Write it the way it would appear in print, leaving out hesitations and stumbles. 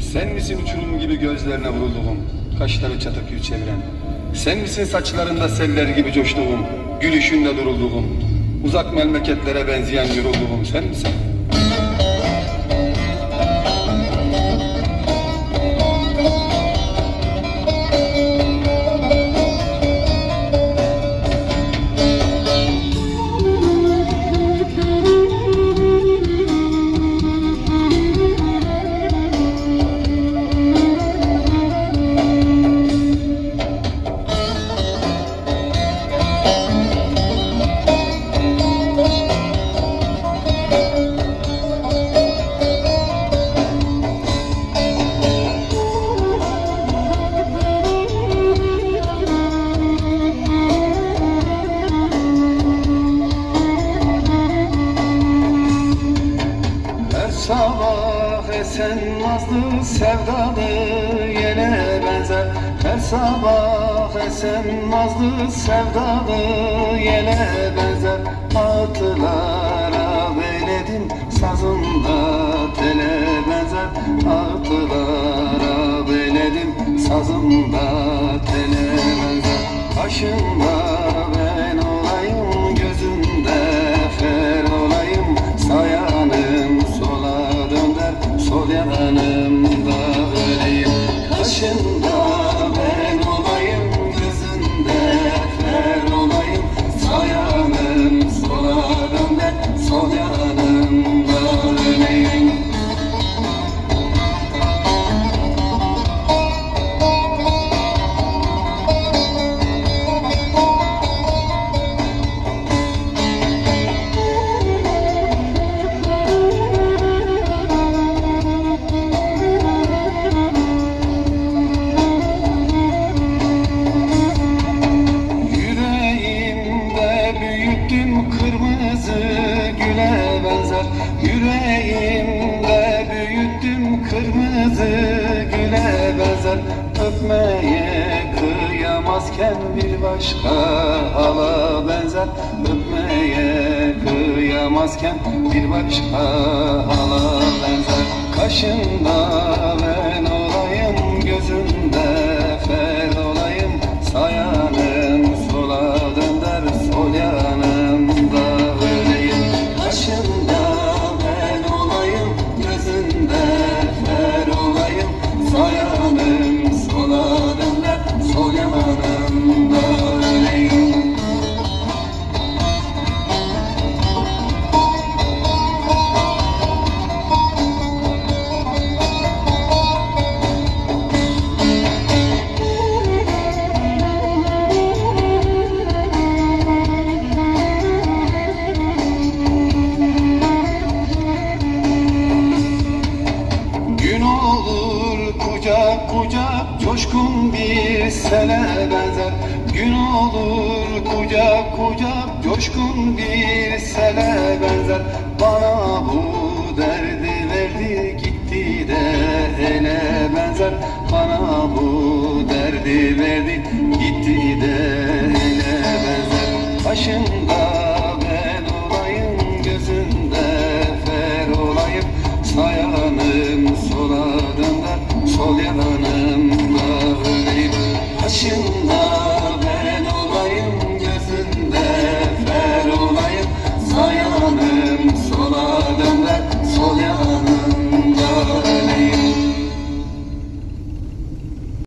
Sen misin uçurum gibi gözlerine vurulduğum, kaşları çatakür çeviren? Sen misin saçlarında seller gibi coştuğum, gülüşünde durulduğum, uzak memleketlere benzeyen yorulduğum sen misin? Sabah esen nazlı sevdalı yele benzer. Her sabah esen nazlı sevdalı yele benzer. Atılara beyledim sazında tele benzer. Atılara beyledim sazında tele benzer. Başında ben olayım, gözünde fer olayım, sayanım sol yanımda öleyim. Kaşında ben olayım, gözünde fer olayım, sayanım sola dönder, sol yanımda öleyim. Kırmızı güle benzer. Yüreğimde büyüttüm kırmızı güle benzer. Öpmeye kıyamazken bir başka hala benzer. Öpmeye kıyamazken bir başka hala benzer. Kaşında ben olayım, gözünde fer olayım, sayanım sola dönder, sol yanımda öleyim. Kaşında ben olayım, gözünde fer olayım, sayanım sola dönder, sol yanımda öleyim. Kucak kucak coşkun bir sele benzer. Gün olur kucak kucak coşkun bir sele benzer. Bana bu derdi verdi gitti de ele benzer. Bana bu derdi verdi gitti de ele benzer. Başında ben olayım, gözünde fer olayım, sayanım sola dönder, sol yanımda öleyim. Başında